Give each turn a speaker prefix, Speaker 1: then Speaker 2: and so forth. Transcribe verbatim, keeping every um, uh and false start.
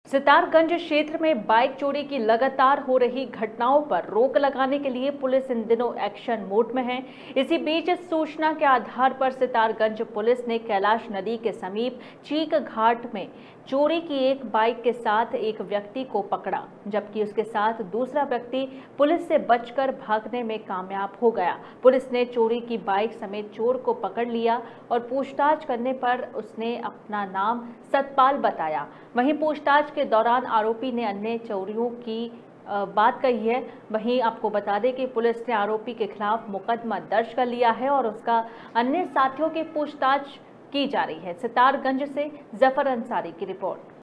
Speaker 1: सितारगंज क्षेत्र में बाइक चोरी की लगातार हो रही घटनाओं पर रोक लगाने के लिए पुलिस इन दिनों एक्शन मोड में है। इसी बीच सूचना के आधार पर सितारगंज पुलिस ने कैलाश नदी के समीप चीक घाट में चोरी की एक बाइक के साथ एक व्यक्ति को पकड़ा, जबकि उसके साथ दूसरा व्यक्ति पुलिस से बचकर भागने में कामयाब हो गया। पुलिस ने चोरी की बाइक समेत चोर को पकड़ लिया और पूछताछ करने पर उसने अपना नाम सतपाल बताया। वहीं पूछताछ के दौरान आरोपी ने अन्य चोरियों की बात कही है। वहीं आपको बता दें कि पुलिस ने आरोपी के खिलाफ मुकदमा दर्ज कर लिया है और उसका अन्य साथियों की पूछताछ की जा रही है। सितारगंज से जफर अंसारी की रिपोर्ट।